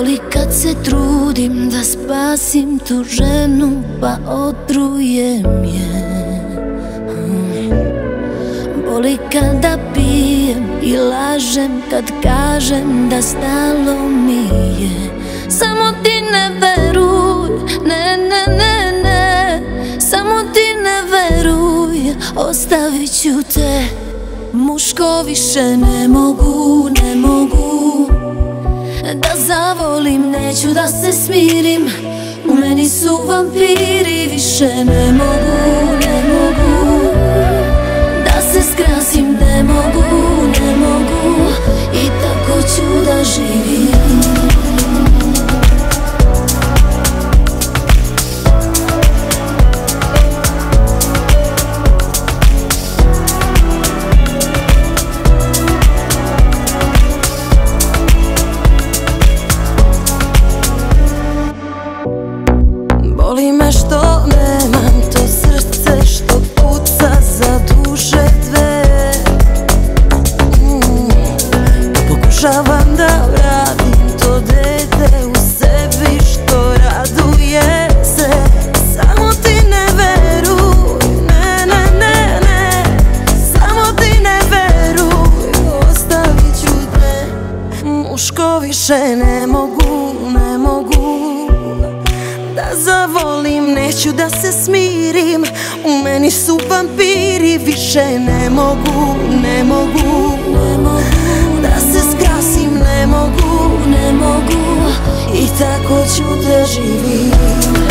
Boli kad se trudim da spasim tu ženu, pa otrujem je. Boli kada pijem i lažem kad kažem da stalo mi je. Samo ti ne veruj, ne, ne, ne, ne. Samo ti ne veruj, ostavit ću te. Muško više ne mogu, ne mogu da zavolim, neću da se smirim. U meni su vampiri, više ne mogu, ne mogu da se skrasim, ne mogu, ne mogu. I tako ću da živim. Boli me što nemam to srce što puca za duše dve. Pokušavam da vratim to dete u sebi što raduje se. Samo ti ne veruj, ne, ne, ne, ne. Samo ti ne veruj, ostavit ću te. Muško više ne mogu, ne mogu da zavolim, neću da se smirim. U meni su vampiri, više ne mogu, ne mogu, ne mogu da se skrasim, ne mogu, ne mogu. I tako ću da živim.